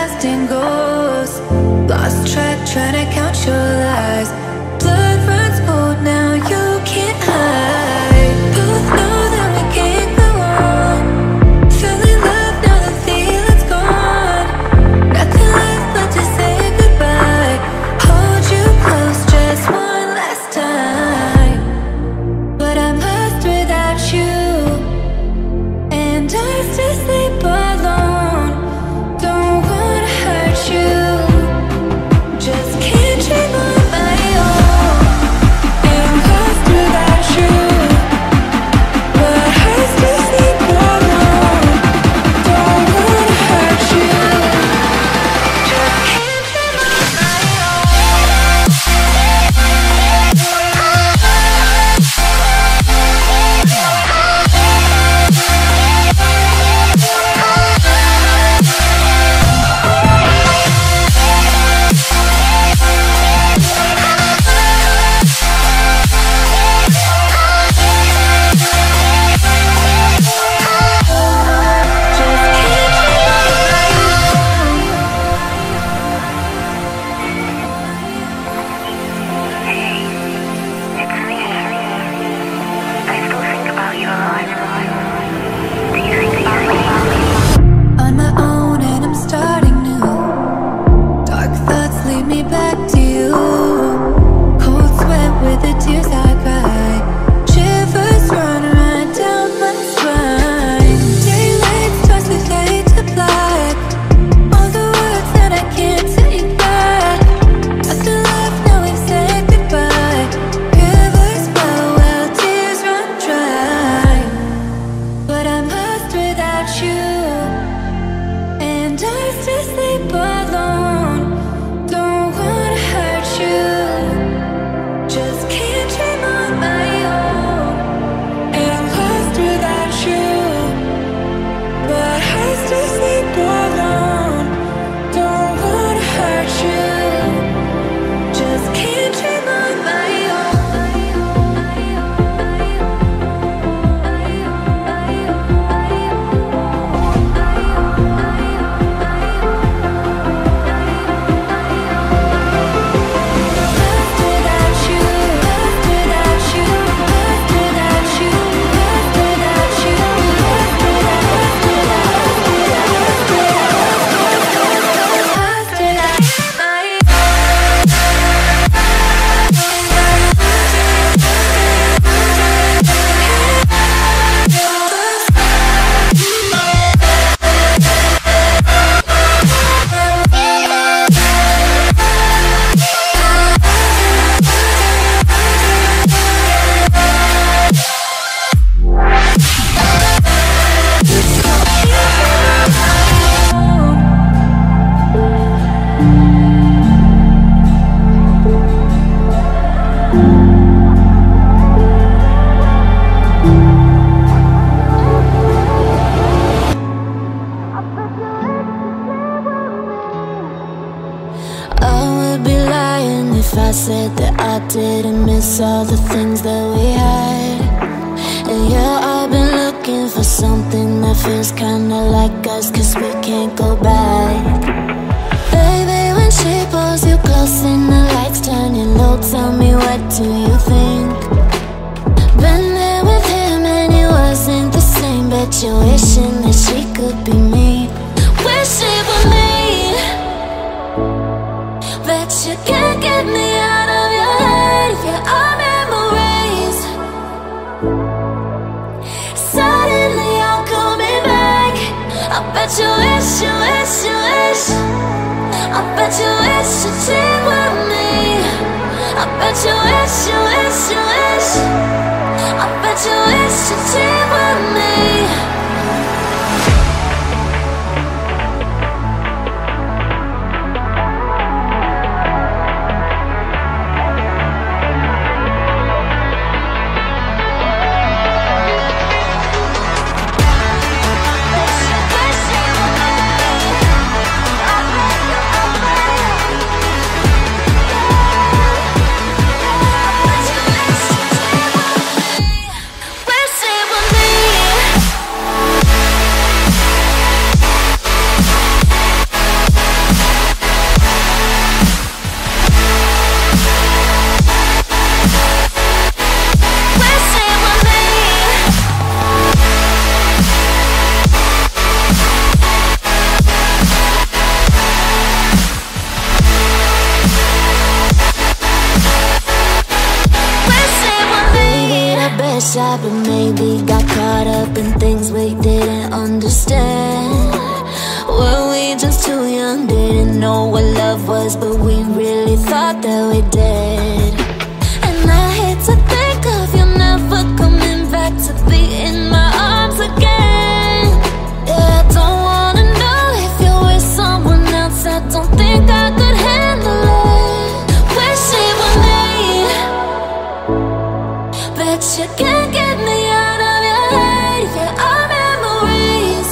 past and goes. Lost track trying to count your lies. Blood runs cold now, you can't hide. Both know that we can't go on. Fell in love, now the feeling's gone. Nothing left but to say goodbye. Hold you close just one last time. But I'm lost without you, and I still sleep alone. Don't wanna hurt you, just can't dream on my own. And I'm lost without you, but I still sleep alone. Don't wanna hurt you, just can't dream on my own. On my own and I'm starting new. Dark thoughts lead me back to you. Cold sweat with the tears I cry. Shivers run right down my spine. Daylight starts to fade to black. All the words that I can't take back. Nothing left, now we've said goodbye. Rivers flow while tears run dry. But I'm lost without you, and I still sleep alone. Don't wanna hurt you, just can't dream on my own. And I'm lost without you, but I still sleep alone. Don't wanna hurt you, just can't dream on my I would be lying if I said that I didn't miss all the things that we had. And yeah, I've been looking for something that feels kinda like us, 'cause we can't go back. Baby, when she pulls you close and the lights turning low, tell me, what do you think? Been there with him and he wasn't the same, but you're wishing that she could be me. Wish it were me. That you can't get me out of your head. Yeah, our memories suddenly all coming back. I bet you wish, you wish, you wish. I bet you wish you did with me. I bet you wish, you wish, you wish. I bet you wish you did with me. understand. Were we just too young, didn't know what love was, but we really thought that we did. And I hate to think of you never coming back to be in my arms again. Yeah, I don't wanna know if you're with someone else, I don't think I could handle it. Wish it were me, bet you can't get me out of your head. Yeah, our memories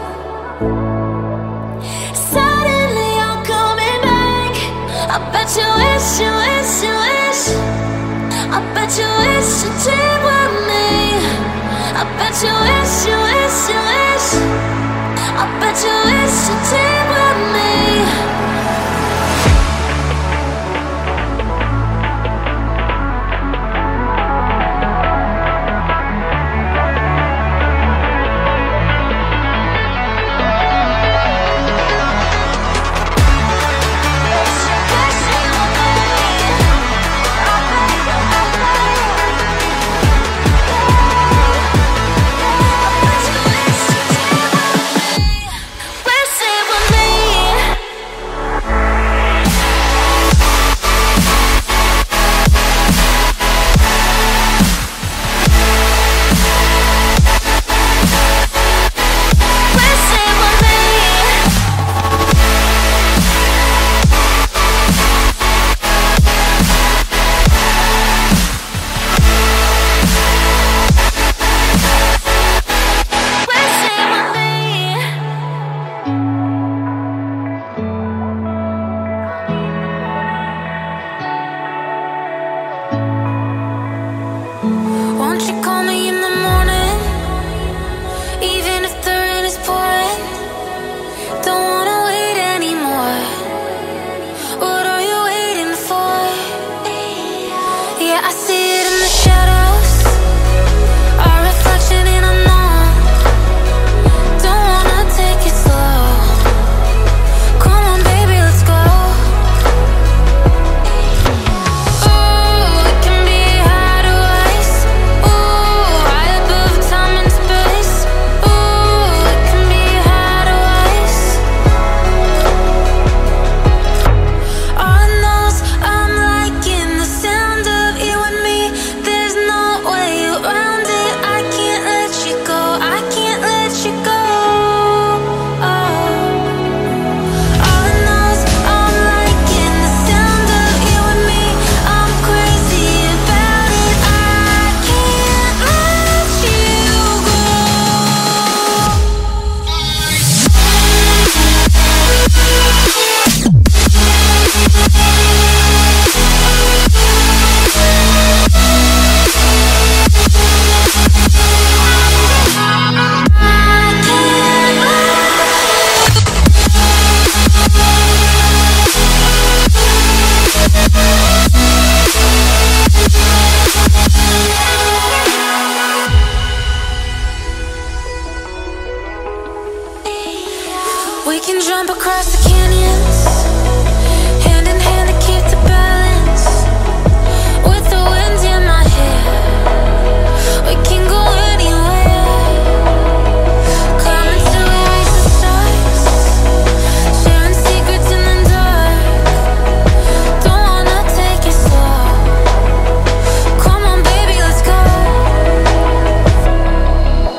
suddenly all coming back. I bet you wish, you wish, you wish. I bet you wish you did with me. I bet you wish, you wish, you wish. I bet you wish you did with me. Won't you call me in the morning, even if the rain is pouring? Don't wanna wait anymore. What are you waiting for? Yeah, I see it in the shadows, our reflection in a night. Don't wanna take it slow. Come on, baby, let's go. Ooh, it can be hard to ice. Ooh, high above time and space. Ooh, it can be hard to ice. All knows I'm liking the sound of you and me. There's no way around it. I can't let you go. I can't let you go. All knows I'm liking the sound of you and me. I'm crazy about it. I can't let you go. We can jump across the canyons, hand in hand to keep the balance. With the wind in my hair, we can go anywhere. Coming to erase the stars, sharing secrets in the dark. Don't wanna take it slow. Come on, baby, let's go.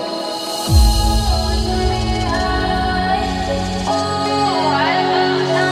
Oh, I love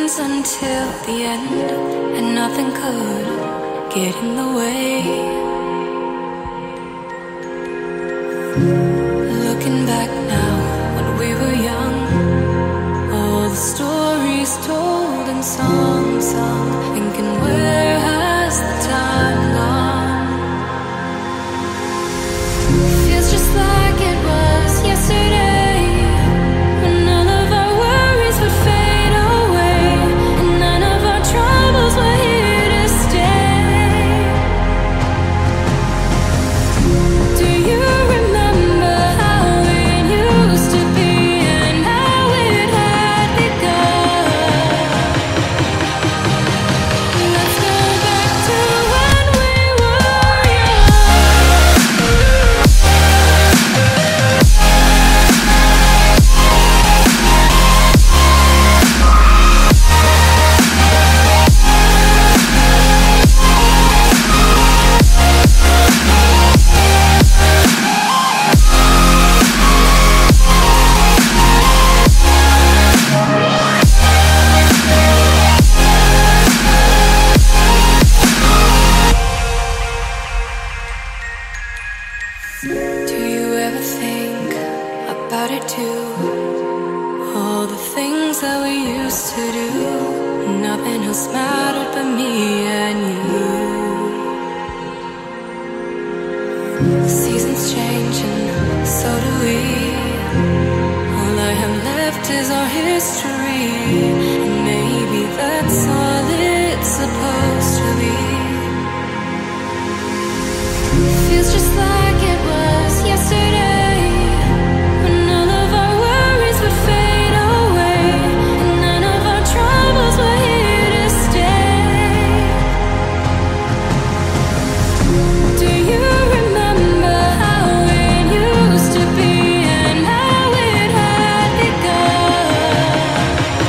until the end, and nothing could get in the way. Looking back now, when we were young, all the stories told and songs sung, thinking where has the time gone? Feels just like it was yesterday. Seasons change and so do we. All I have left is our history, and maybe that's all it's supposed to be. Feels just like it was yesterday, when all of our worries would fade away, and none of our troubles were here to stay. Do you remember how it used to be and how it had begun?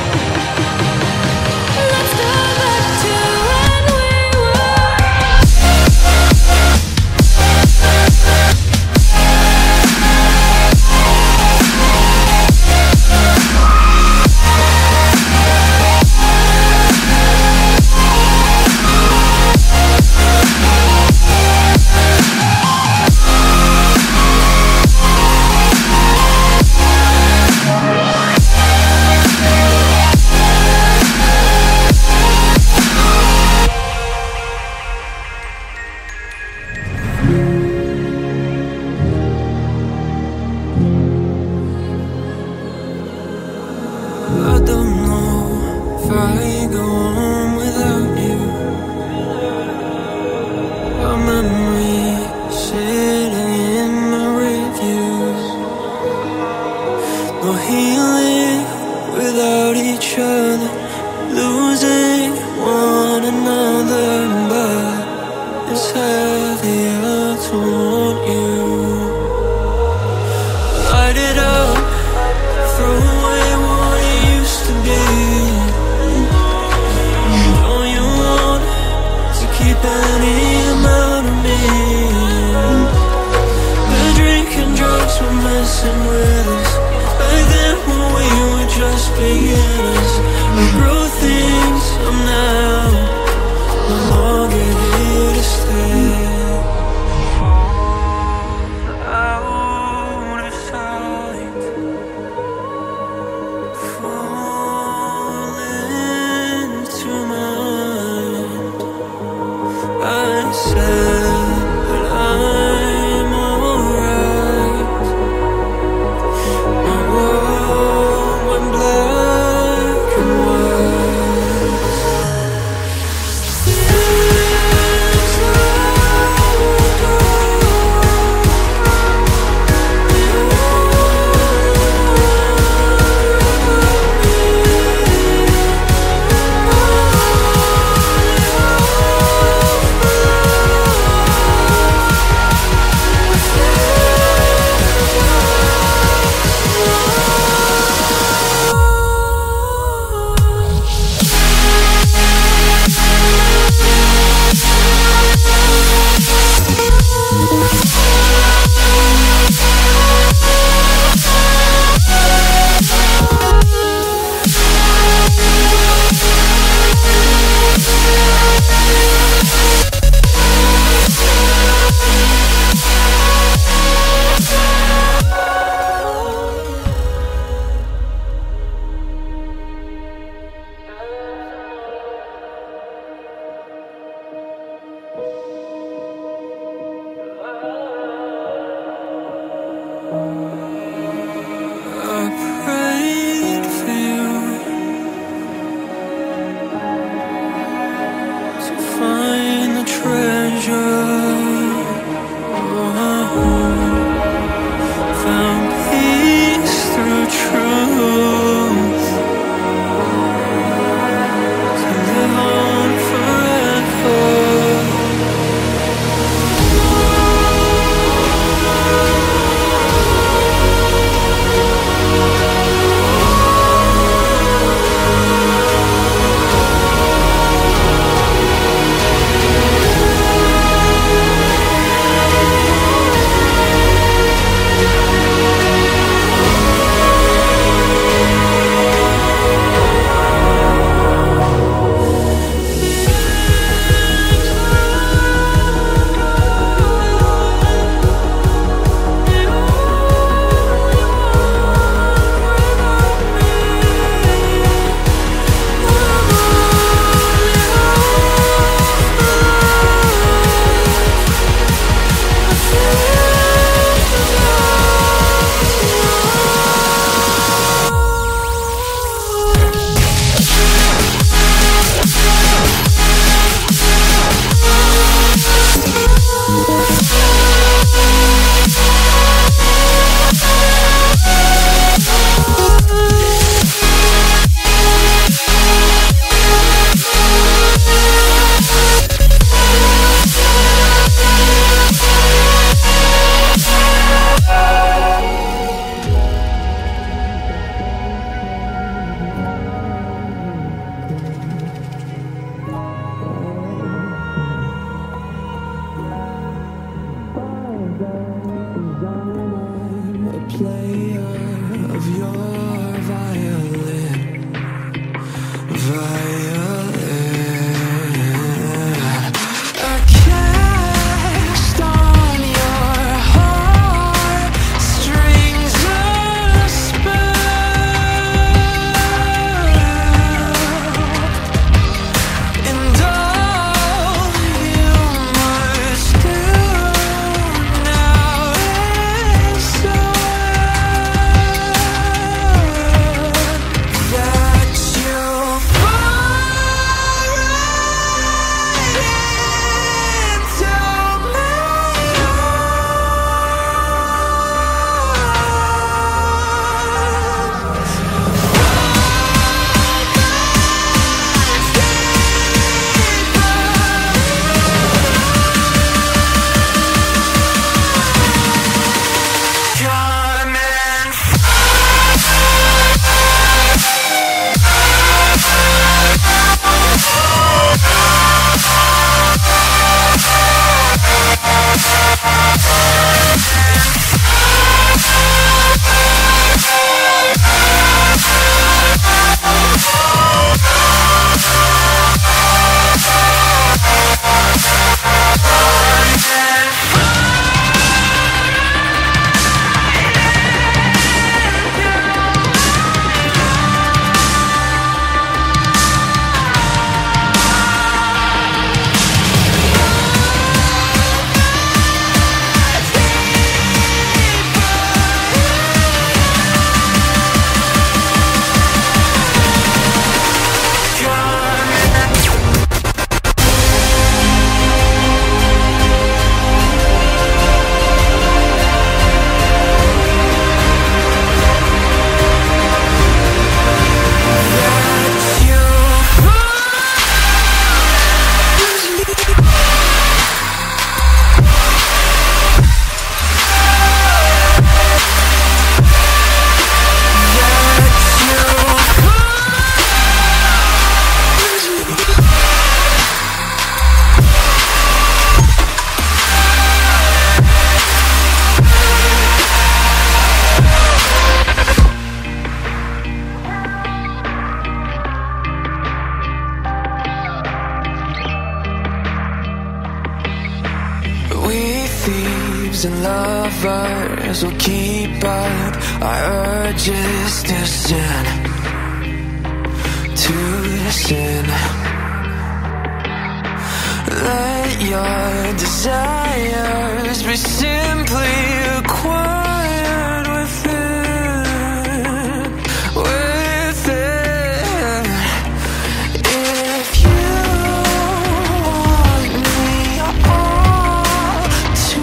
Let's go back to when we were. I don't know if I go on without you. Our memory sitting in my reviews. No healing without each other, losing one another, but it's heavier to want you. Light it up, throw away what it used to be. Don't you want to keep any amount of me? The drink and drugs were messing with us. Back then when we were just beginners, we grow things up now, no longer here to stay. Out of sight, falling to mind. I said that I'm alright. My world went black and white. Feels like thieves and lovers will keep up our urges to sin, to sin. Let your desires be simply acquired within, within. If you want me all to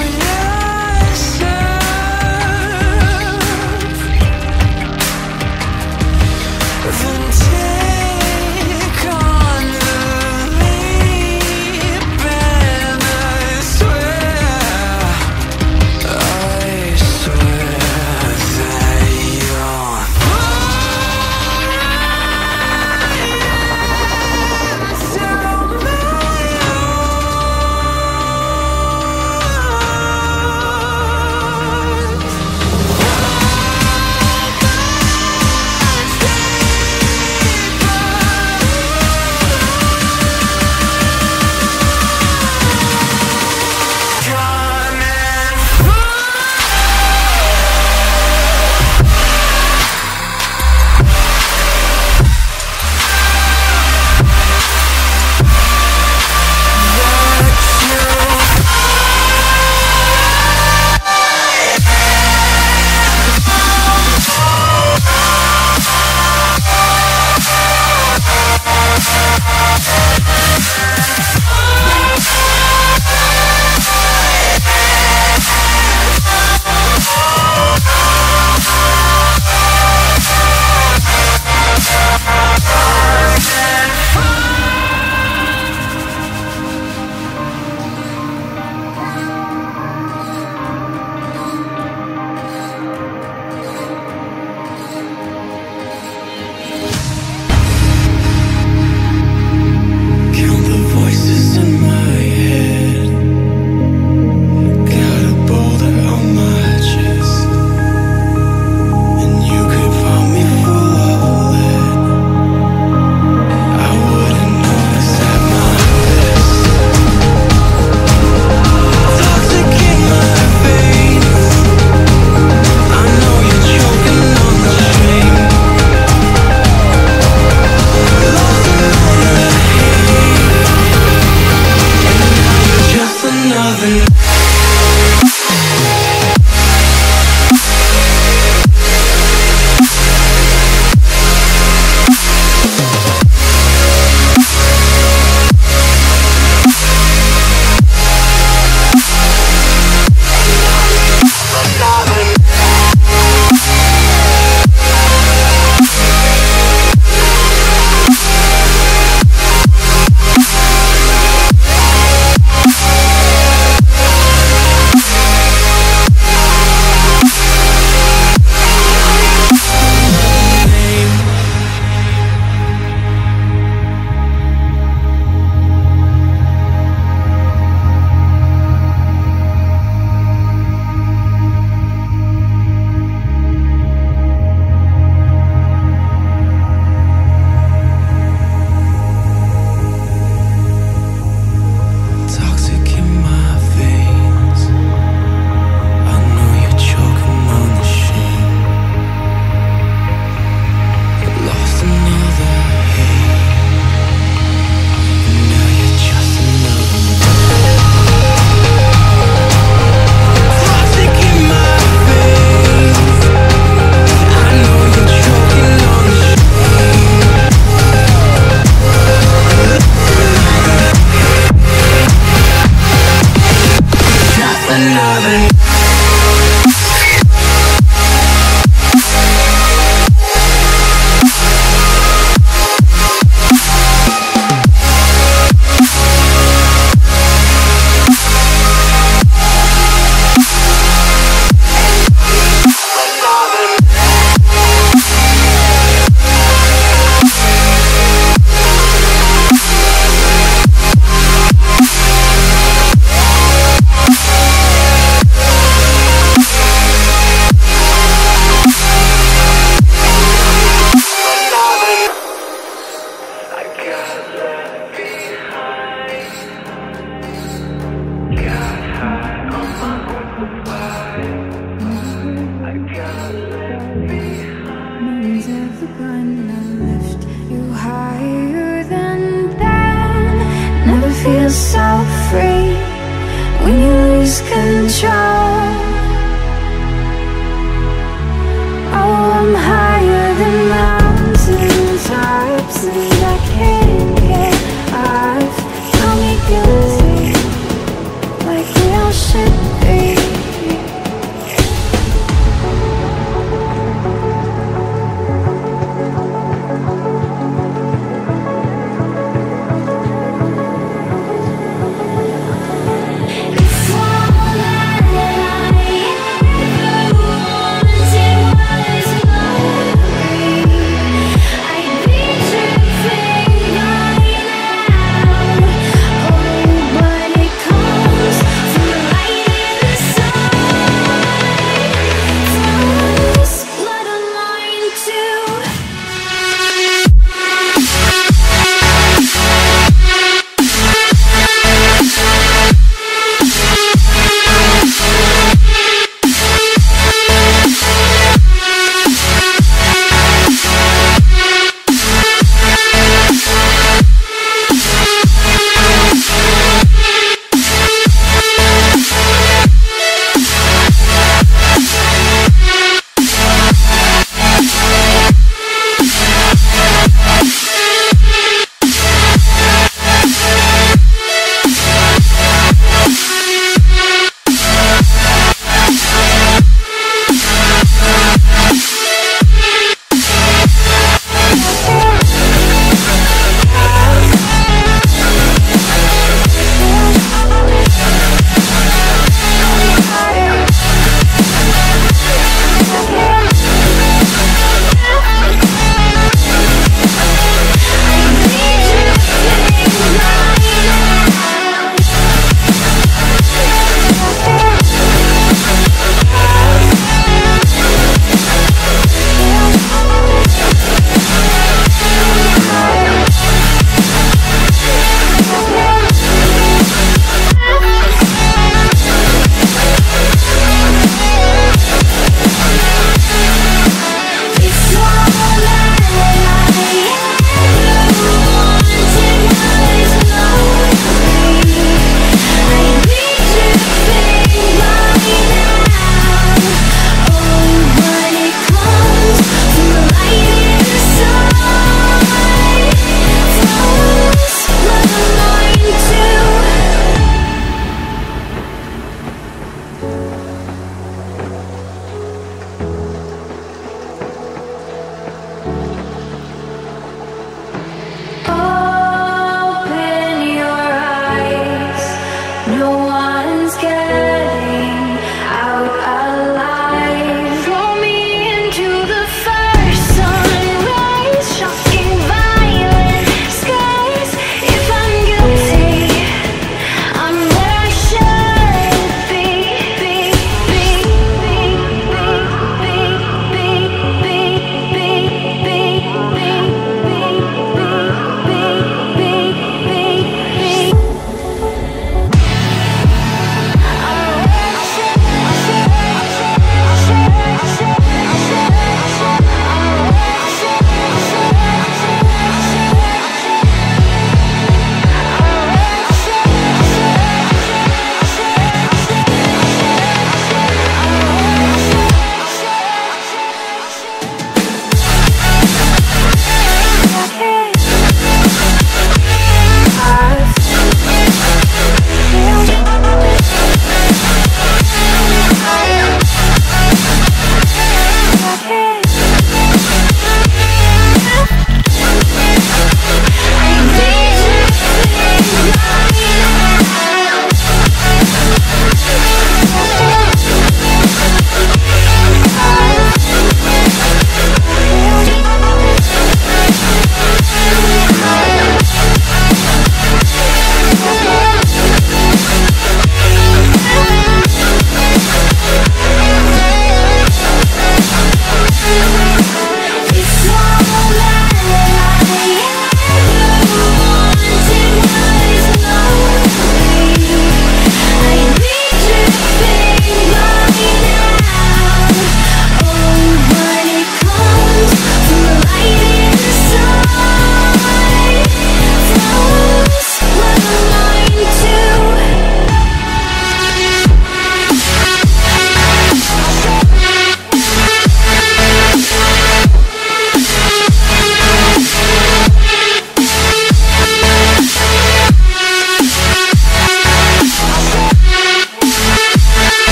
yourself, then take on the leap, and I swear I feel so free when you lose control. Oh, I'm higher than mountain tops, and I can't get off. Call me guilty, like we all should be. It's all that I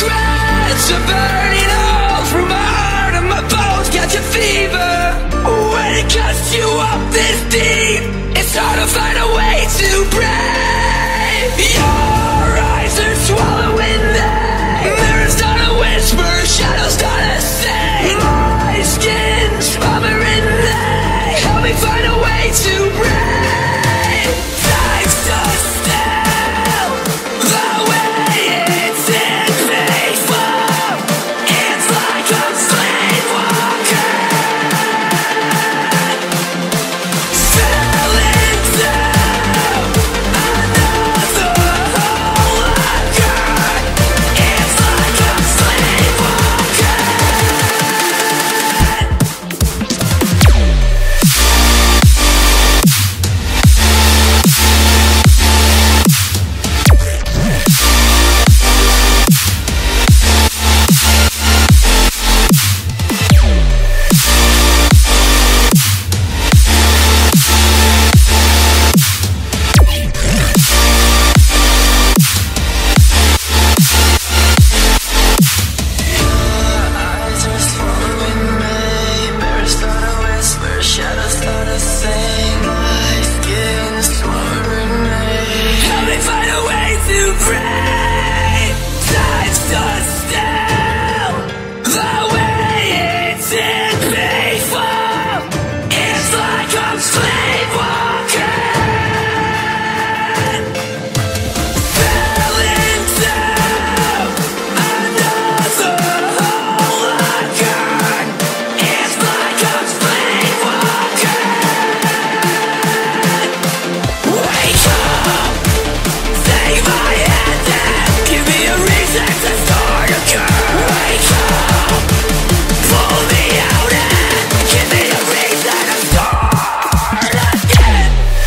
regrets are burning all from my heart and my bones. Got your fever when it cuts you up this deep. It's hard to find a way to break. Your eyes are swallowing me. Mirrors start to whisper, shadows start to sing. My skin's smothering me. Help me find a way to break. Time stood still. The way it's invisible. It's like a sleepwalker. Fell into another hole of God. It's like a sleepwalker. Eyes are swallowing me. Mirrors start to whisper, shadows start to sing. My skin smothering me. Help me find a way to break. Time stood still. The way it's invisible. It's like I'm sleepwalking. Fell into another hole of God. It's like I'm sleepwalking. Wake up, take my hand and give me a reason to start again. Wake up, pull me out and give me a reason to start again.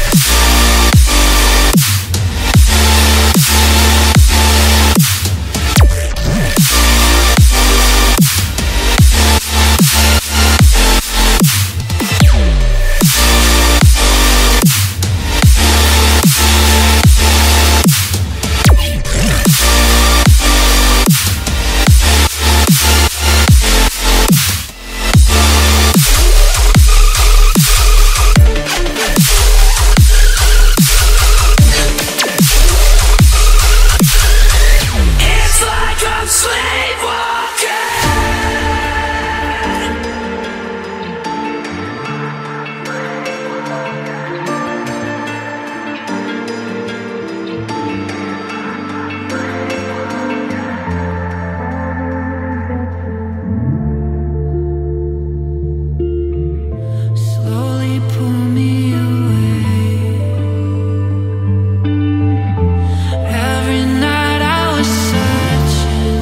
It's like I'm sleepwalking. Slowly pull me away. Every night I was searching.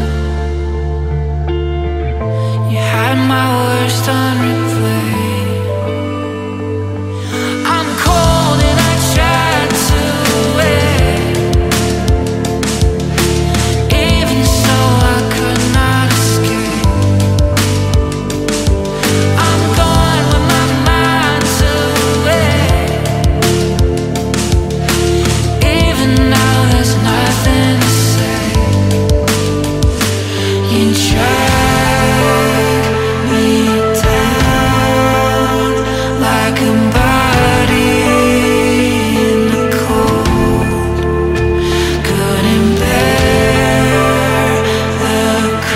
You had my worst on replay. I'm cold and I tried to wait. Even so I could not escape. I'm gone with my mind's away. Even now there's nothing to say. You drag me down like a body in the cold. Couldn't bear the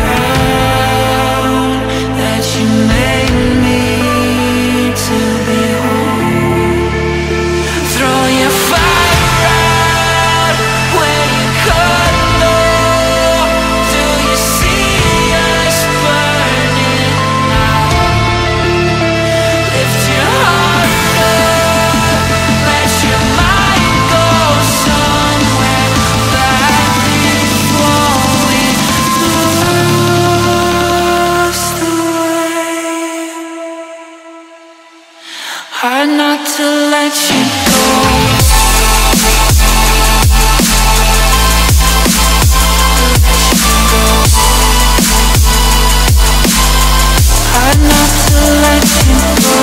crown that you made me to behold. Throw your fire out where you couldn't know. Do you see us burning now? Lift your heart up, let your mind go somewhere back before we lose the way. Hard not to let you go. Hard not to let you go.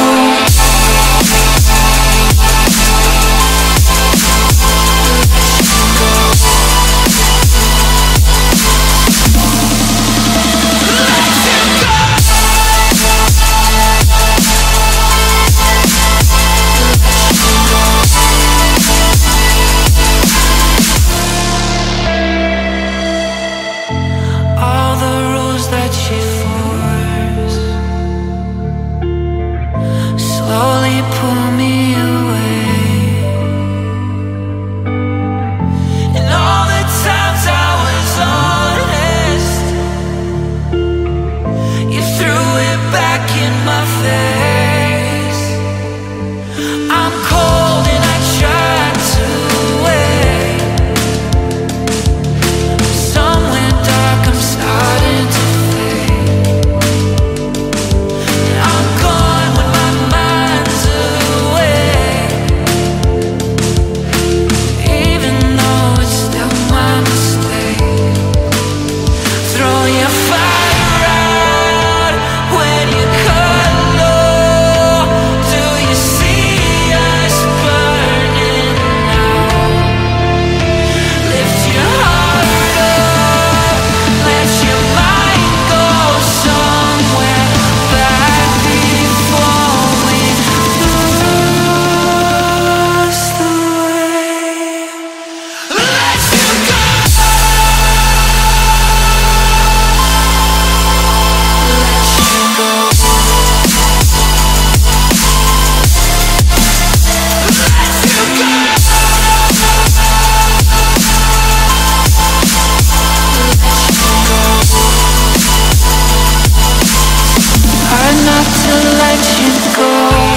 let you go.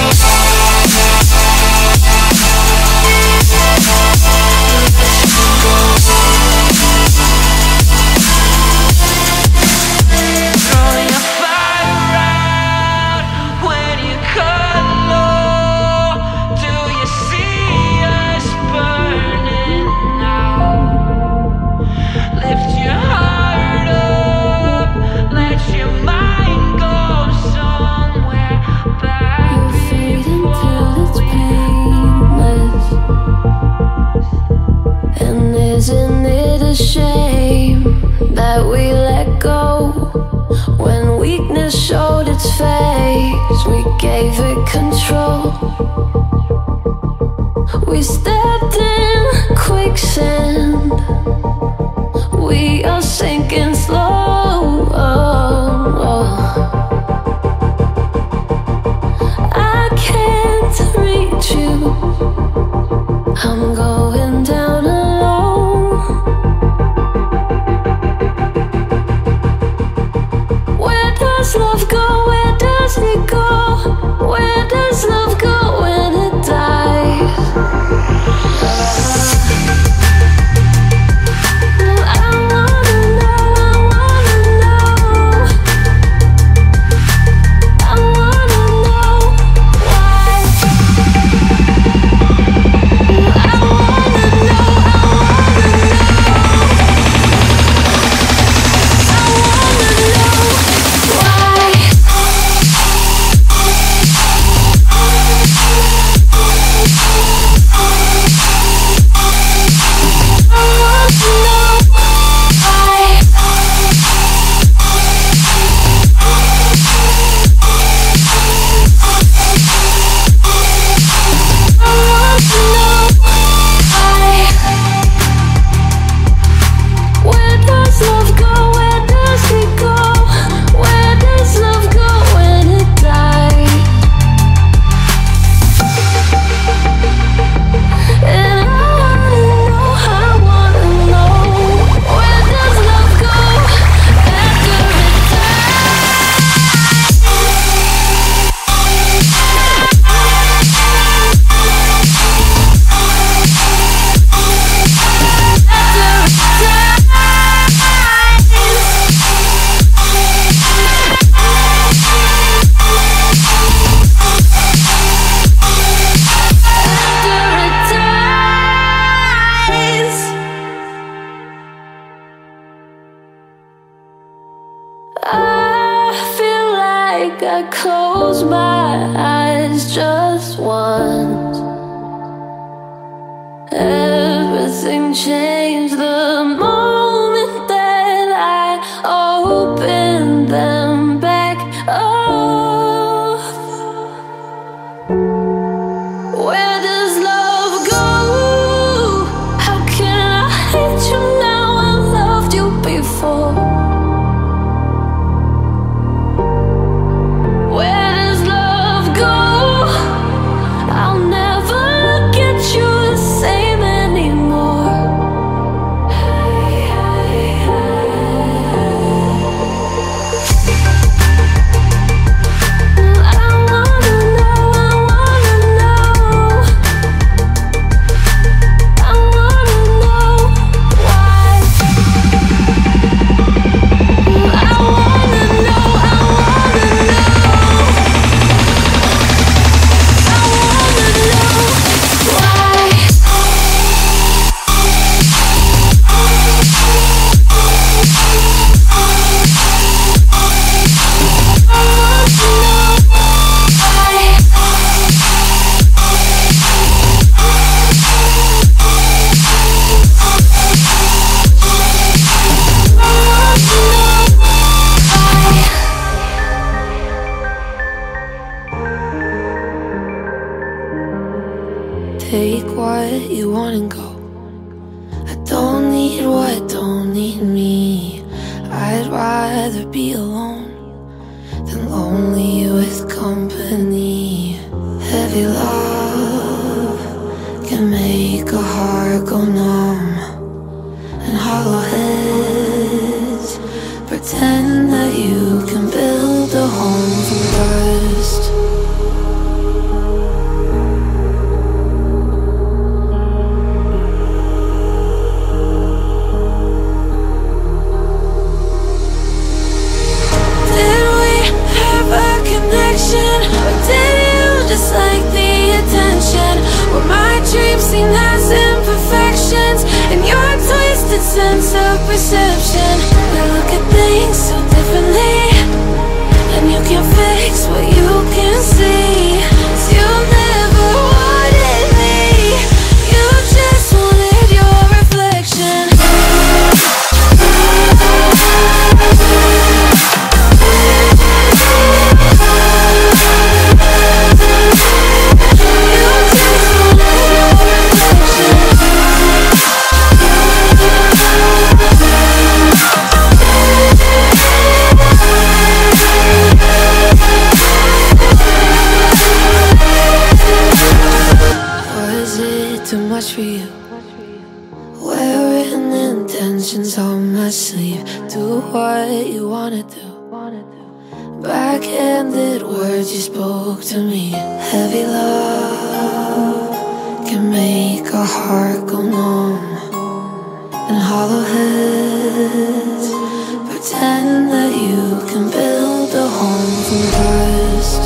Isn't it a shame that we let go? When weakness showed its face, we gave it control. We stepped in quicksand, we are sinking slow. I can't reach you, I'm going down alone. Where does love go? Where does it go? Where does love go when it dies? I wanna know, I wanna know, I wanna know why. I wanna know, why. Where does love go? Where does it go? Where does love go when it dies? And I wanna know, where does love go after it dies? I feel like I close my eyes just once, everything changed the moment that I opened them back up. Where does love go? How can I hate you now? I loved you before. Where does love go? I'll never look at you the same anymore. I wanna know, I wanna know, I wanna know why. I wanna know, I wanna know, I wanna know why. Take what you want and go. I don't need what don't need me. I'd rather be alone than lonely with company. Heavy love can make a heart go numb, and hollow heads pretend that you can build a home from dust. just like the attention. Where my dreams seem as imperfections in your twisted sense of perception. We look at things so differently, and you can't fix what you can see. 'Cause you never wanted me, you just wanted your reflection. Too much for you, wearing intentions on my sleeve. Do what you wanna do, backhanded words you spoke to me. Heavy love can make a heart go numb, and hollow heads pretend that you can build a home from dust.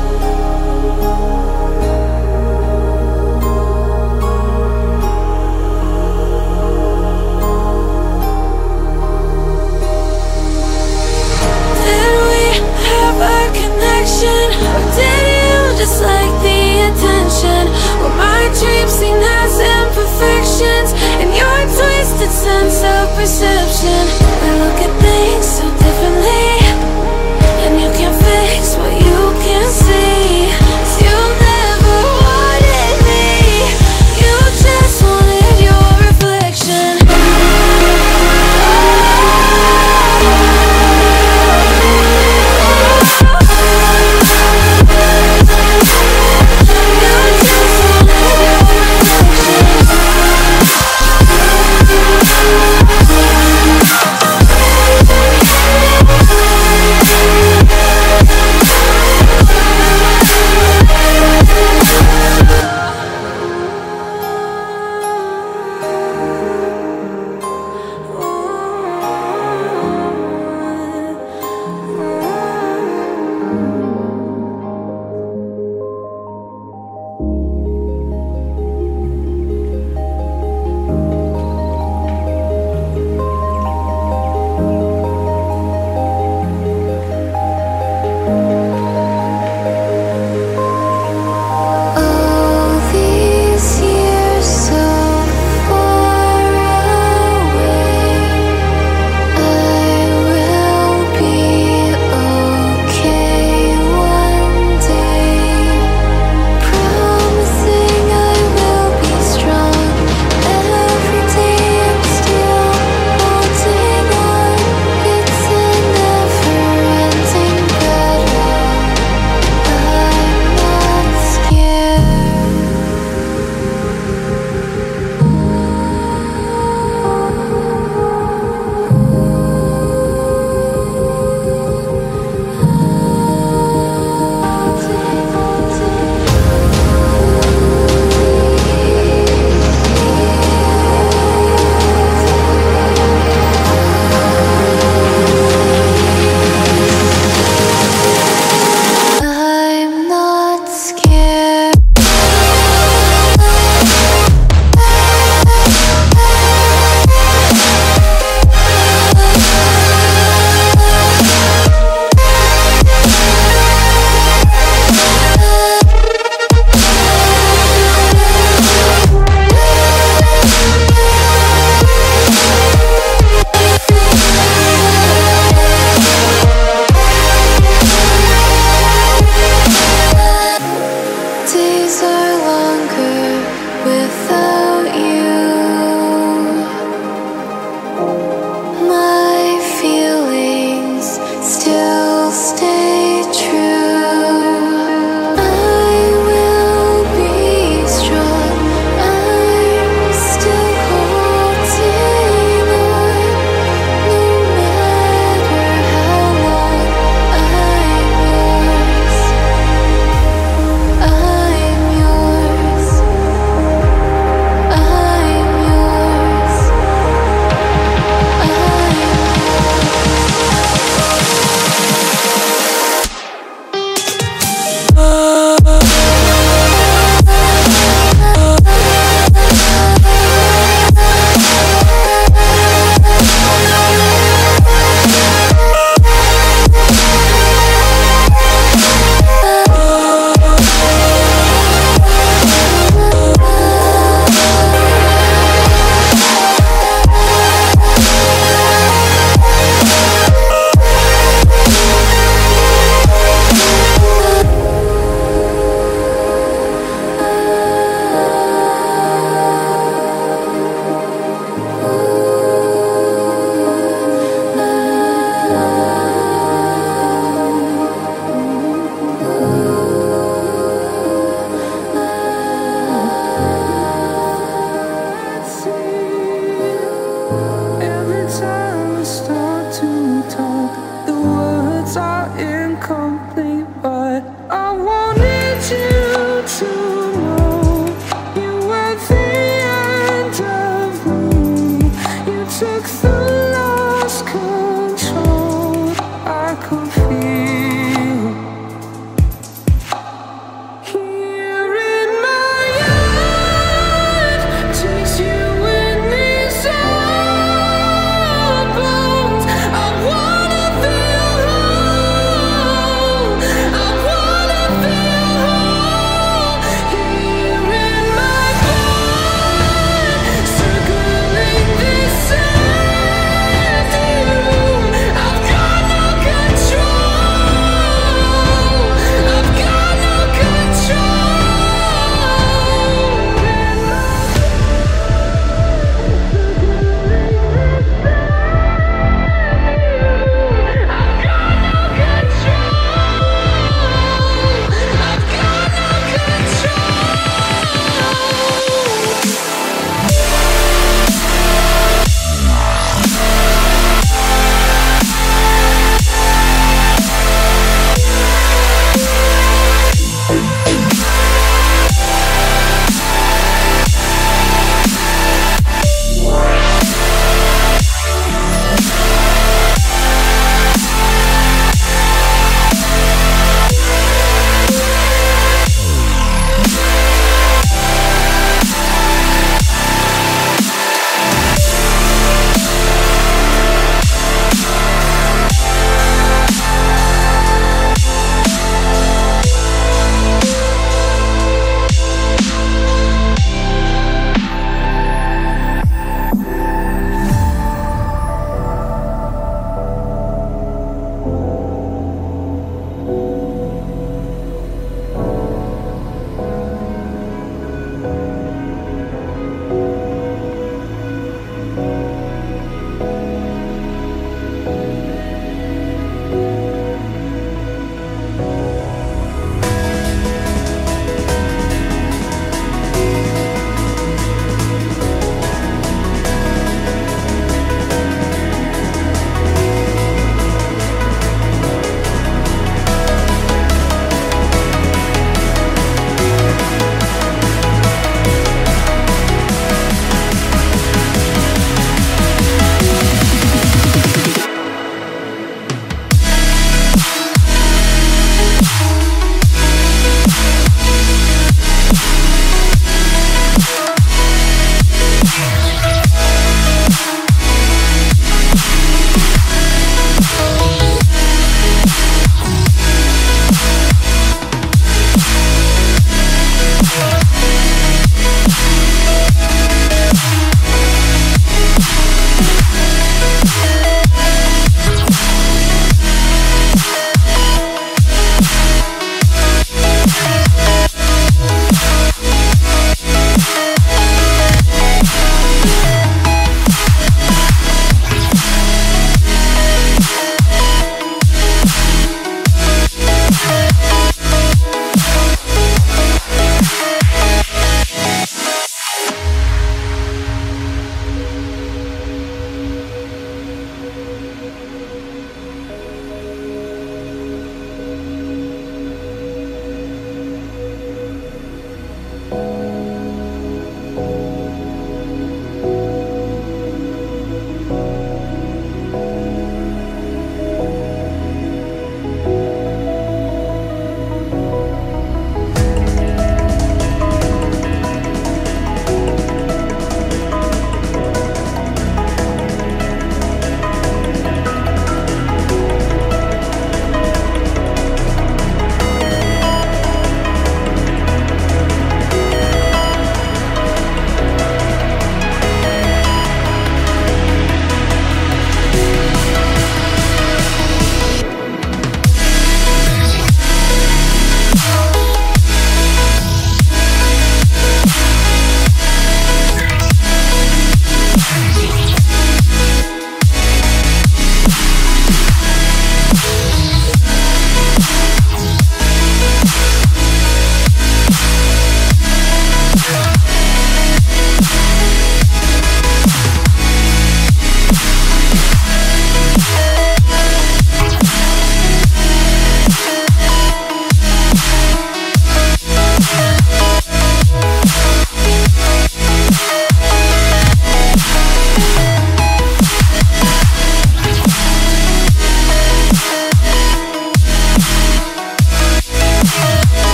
Or did you just like the attention? Where my dreams seem as imperfections in your twisted sense of perception. We look at things so differently, and you can't fix what you can't see. 'Cause you never wanted me, you just wanted your reflection.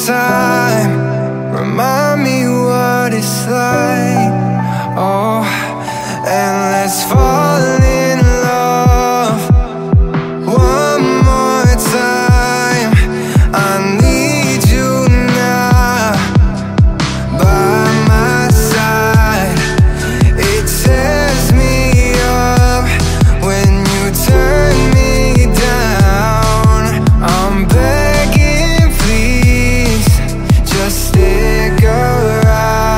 time, remind me what it's like. Oh, and let's fall in love one more time. I need you now by my side. It tears me up when you turn me down. I'm begging, please, just stick around.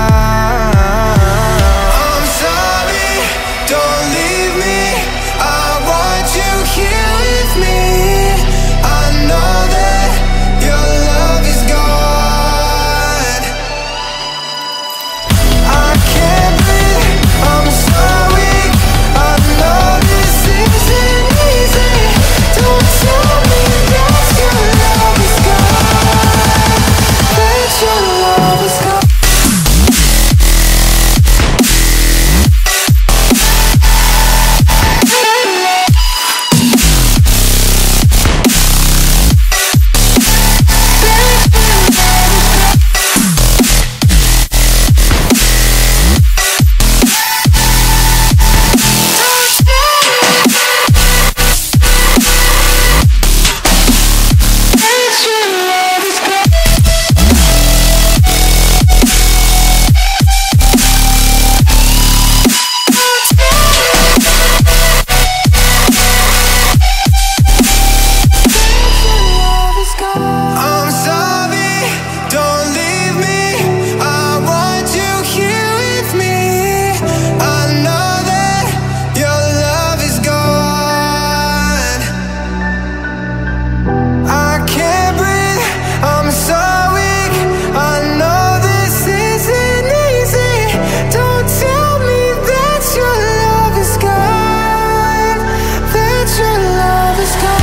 I'm sorry, don't leave me. I want you here with me. I know that your love is gone. I can't breathe, I'm so weak. I know this isn't easy. Don't tell me that your love is gone. That your love is gone. I'm sorry, don't leave me. I want you here with me. I know that your love is gone. I can't breathe, I'm so weak. I know this isn't easy. Don't tell me that your love is gone. That your love is gone.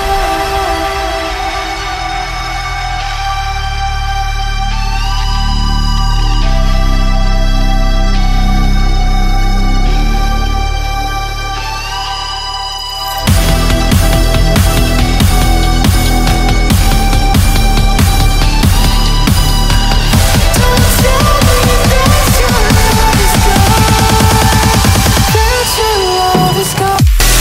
Don't tell me that your love is gone. That your love is gone.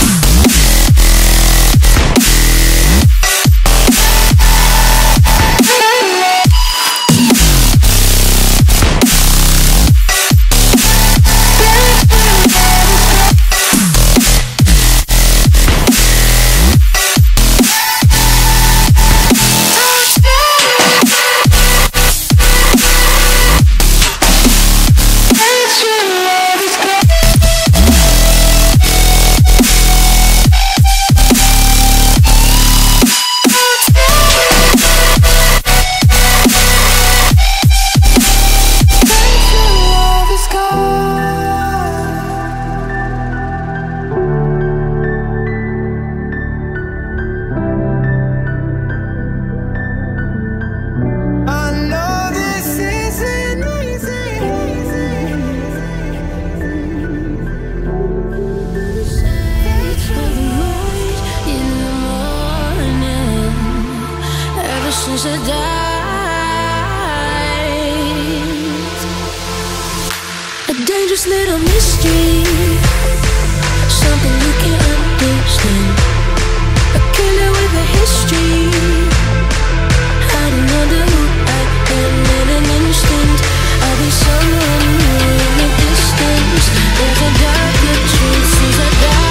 I know this isn't easy. In the morning, ever since I died, a dangerous little mystery, something you can't understand. A killer with a history, hiding under who I am in an instant. I'll be someone new in the distance. There's a darker truth since I died.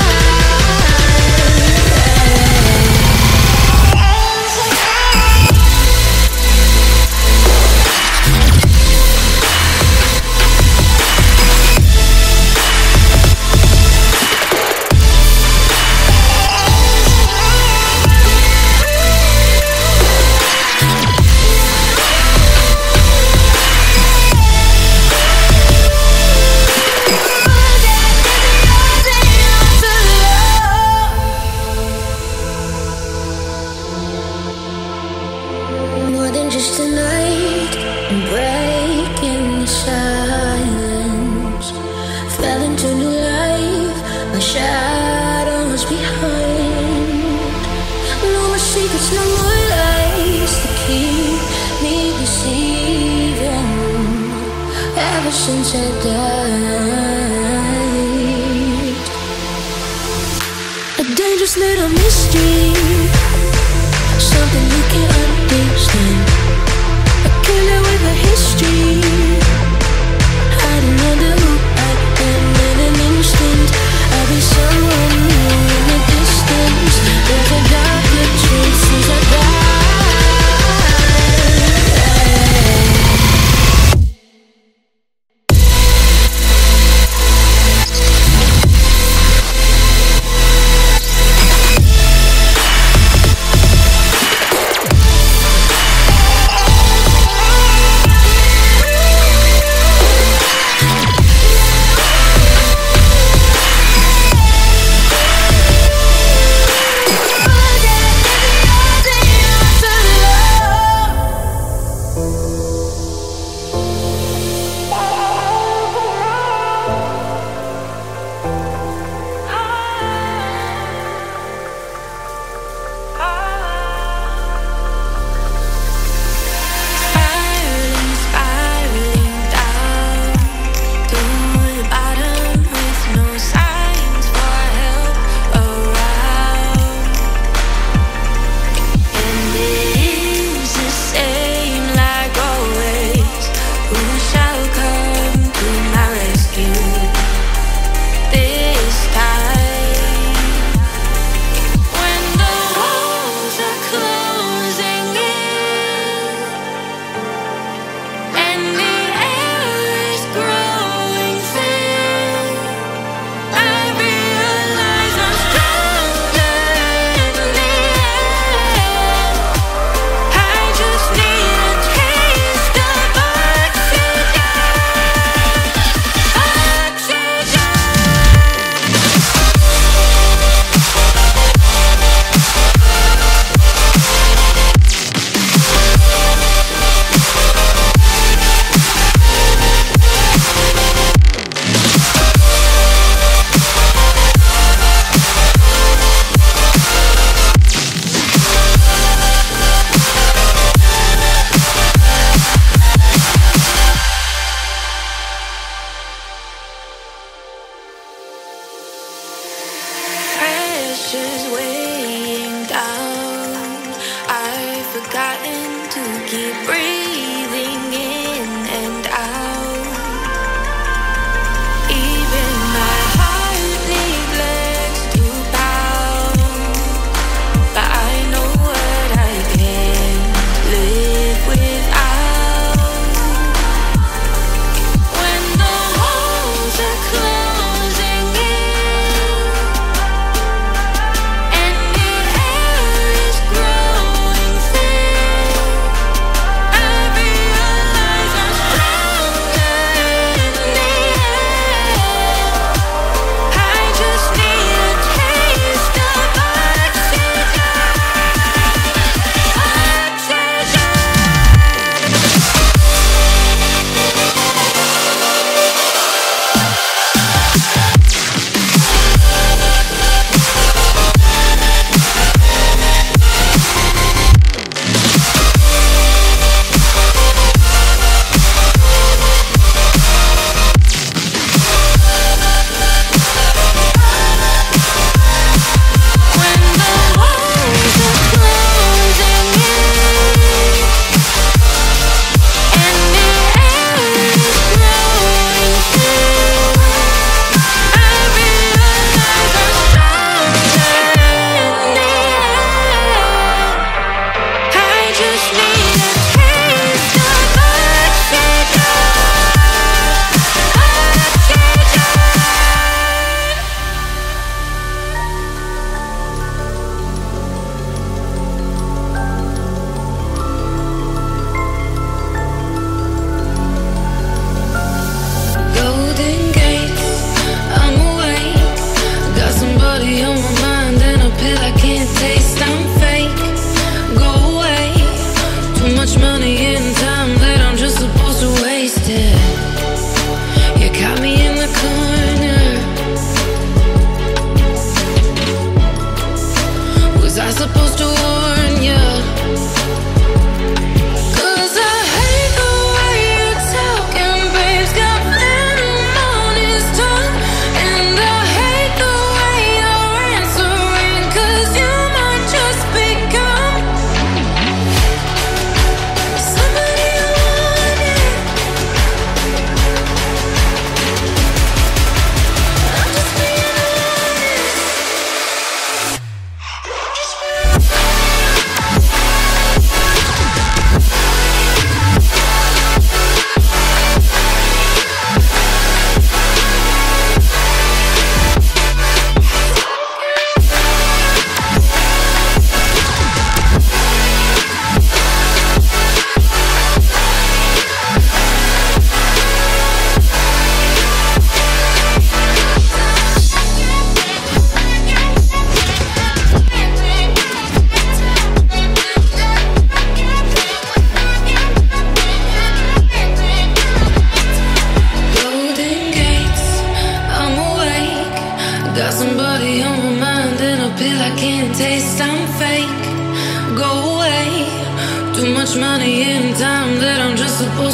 More than just a night, breaking the silence. Fell into new life, my shadows behind. No more secrets, no more lies to keep me since I died. A dangerous little mystery, something you can't understand. A killer with a history, hiding under who I am in an instant. I'll be someone new in the distance. There's a darker truth since I died.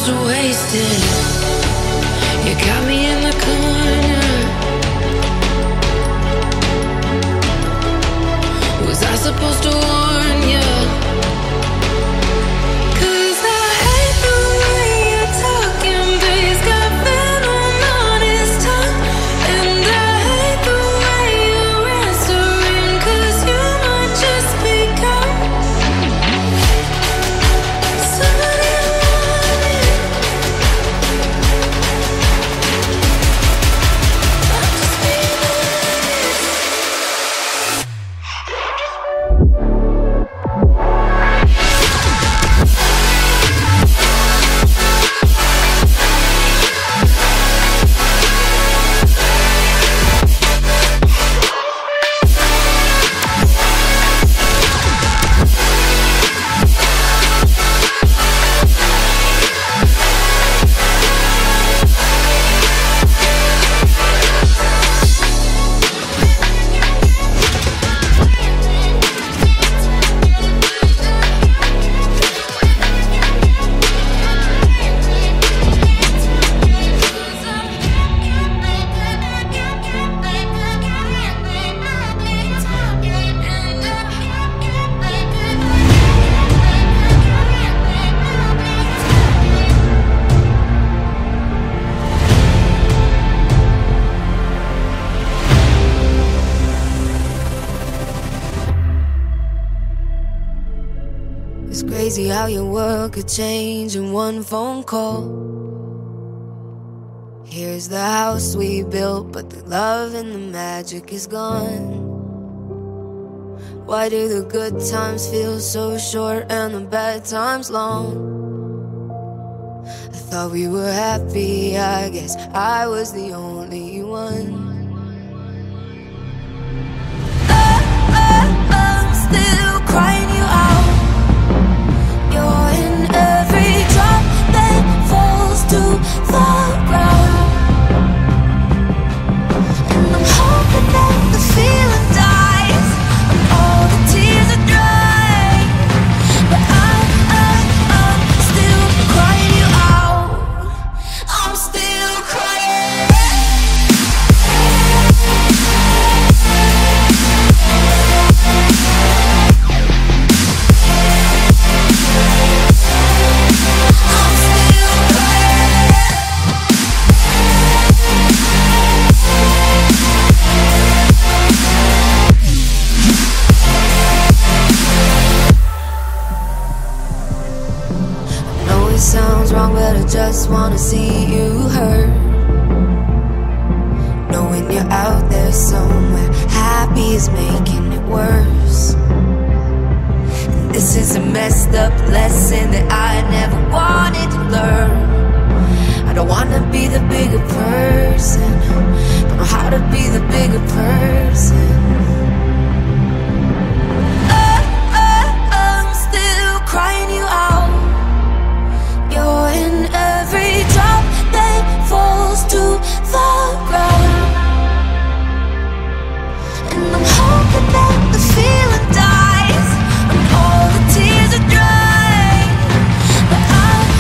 almost wasted. You got me in the corner. Was I supposed to warn you? 'Cause I hate the way you're talking, babe's got venom on his tongue. And I hate the way you're answering, 'cause you might just become somebody I wanted. I'm just being honest. It's crazy how your world could change in one phone call. Here's the house we built, but the love and the magic is gone. Why do the good times feel so short and the bad times long? I thought we were happy, I guess I was the only one. I'm still crying you out. You're in every drop that falls to the ground. And I'm hoping that the feeling dies and all the tears are dry. But I'm still crying you out. I'm still crying. Sounds wrong, but I just wanna see you hurt. Knowing you're out there somewhere, happy is making it worse. And this is a messed up lesson that I never wanted to learn. I don't wanna be the bigger person, don't know how to be the bigger person. I'm still crying you out. You're in every drop that falls to the ground. And I'm hoping that the feeling dies and all the tears are dry. But I'm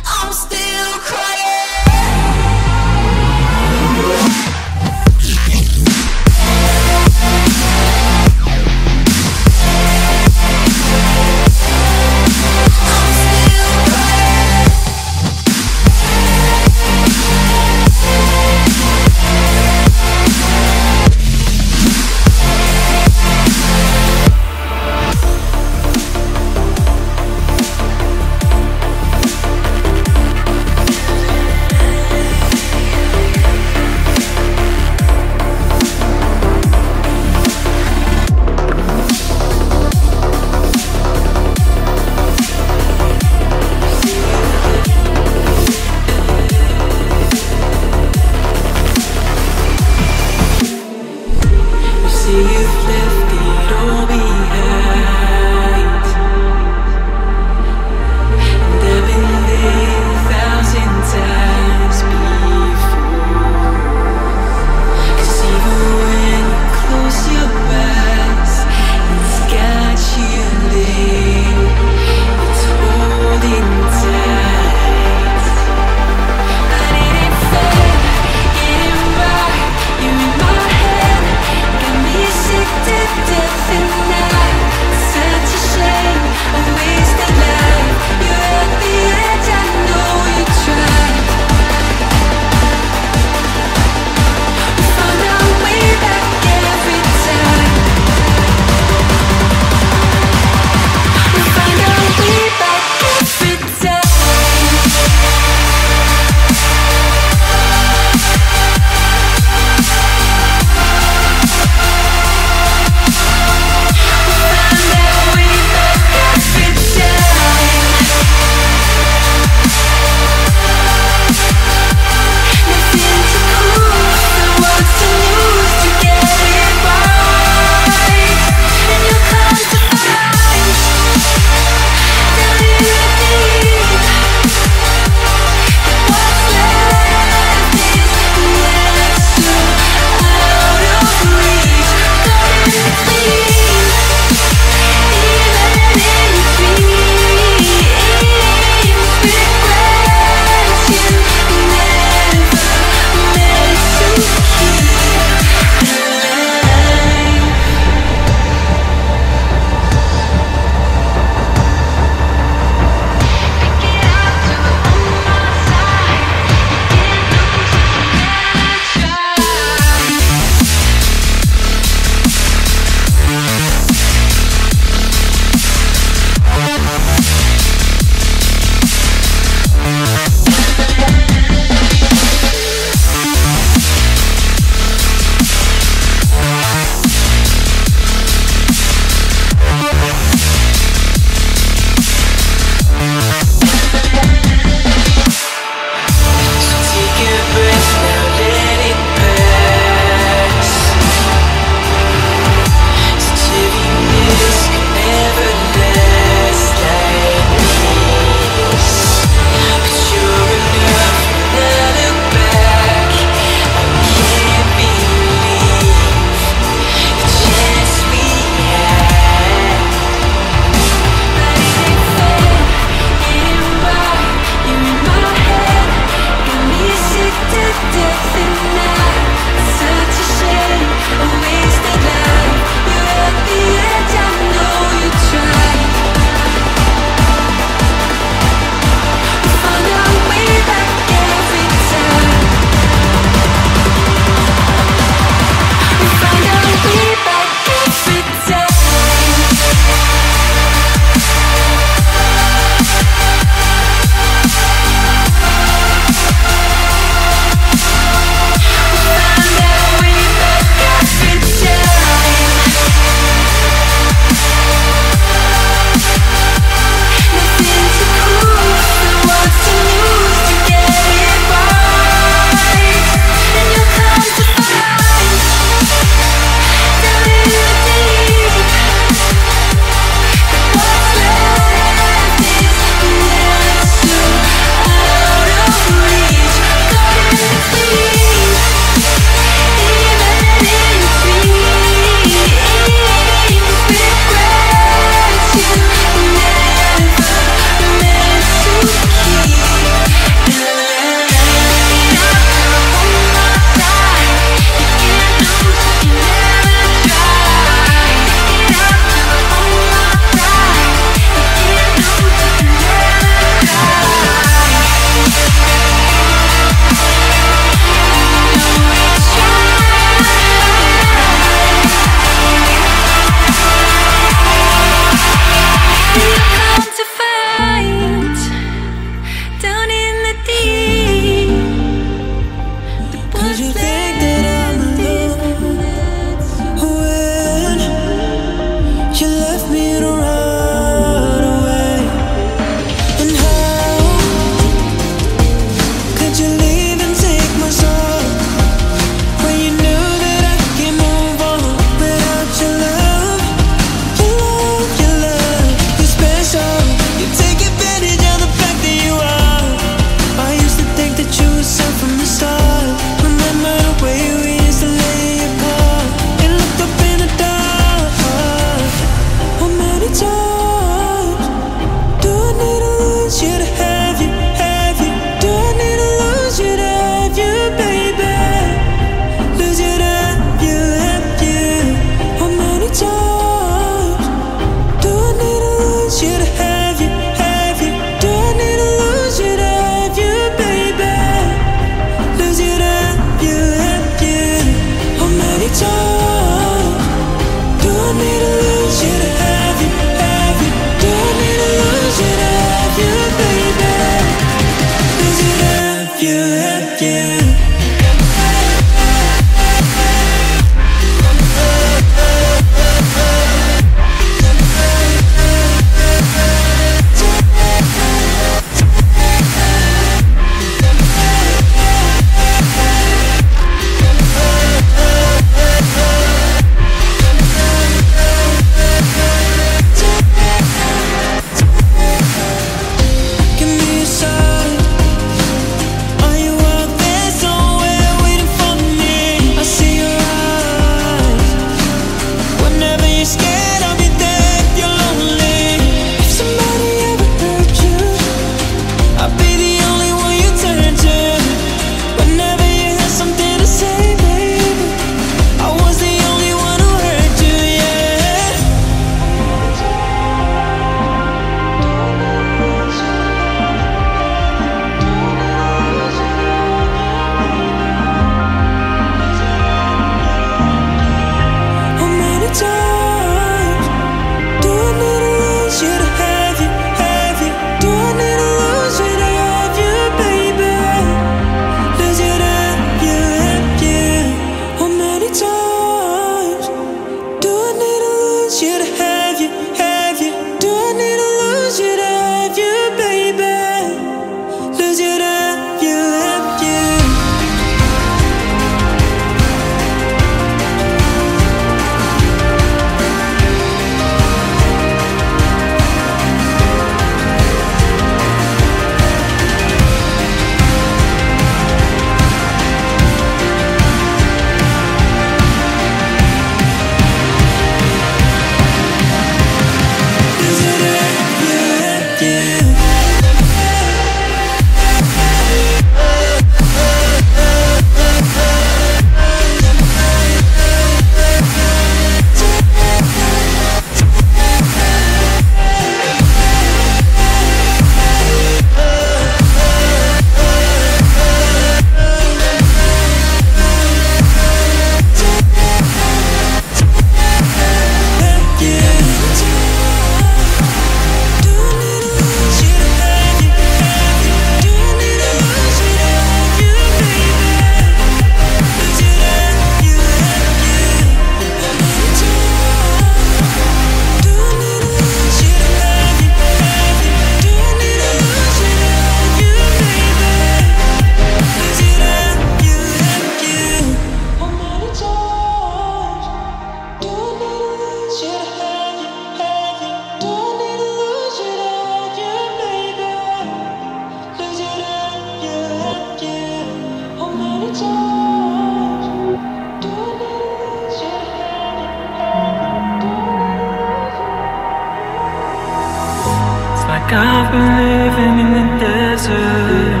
I've been living in the desert,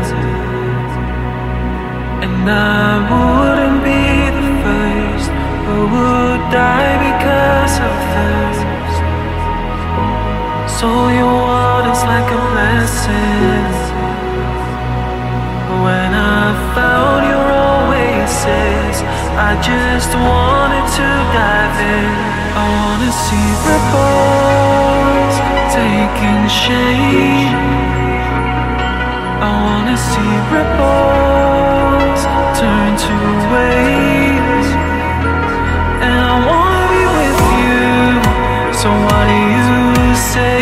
and I wouldn't be the first who would die because of thirst. So your water's like a blessing. When I found your oasis, I just wanted to dive in. I wanna see ripples taking shape. I wanna see ripples turn to waves, and I wanna be with you. So what do you say?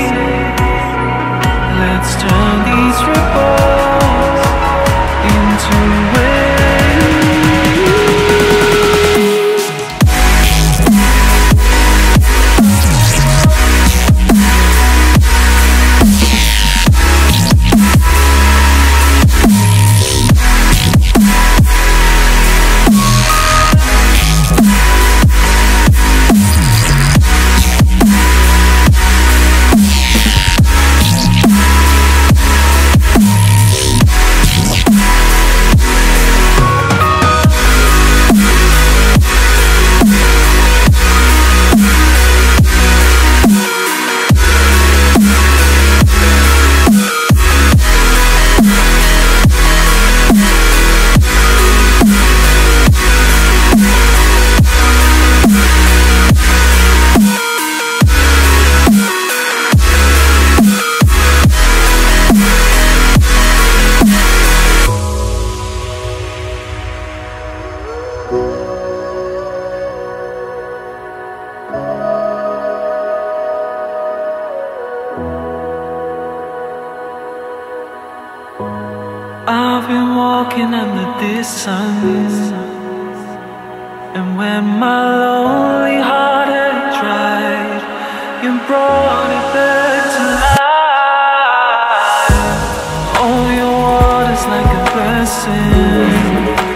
Let's turn these ripples into waves. I've been walking under this sun, and when my lonely heart had dried, you brought it back to life. Oh, your water's like a blessing.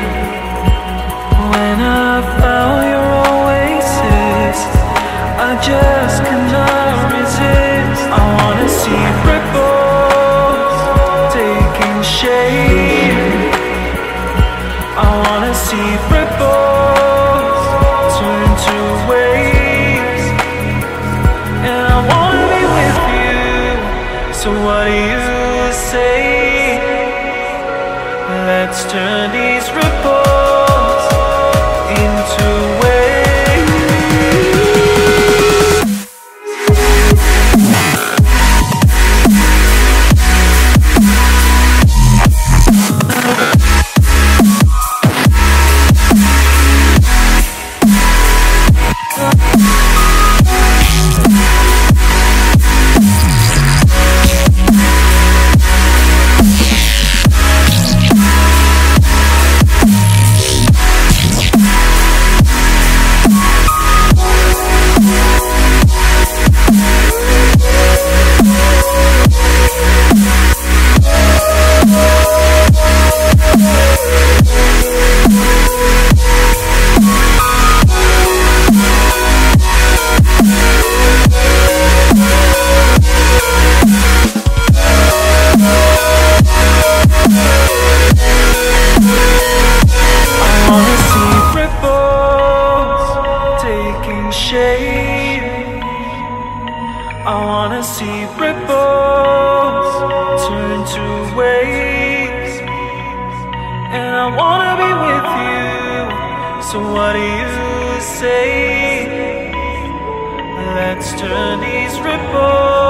When I found your oasis, I just could not resist. I wanna see ripples taking shape. I wanna see ripples turn to waves, and I wanna be with you. So what do you say? Let's turn these ripples into waves. I wanna see ripples turn to waves, and I wanna be with you. So what do you say? Let's turn these ripples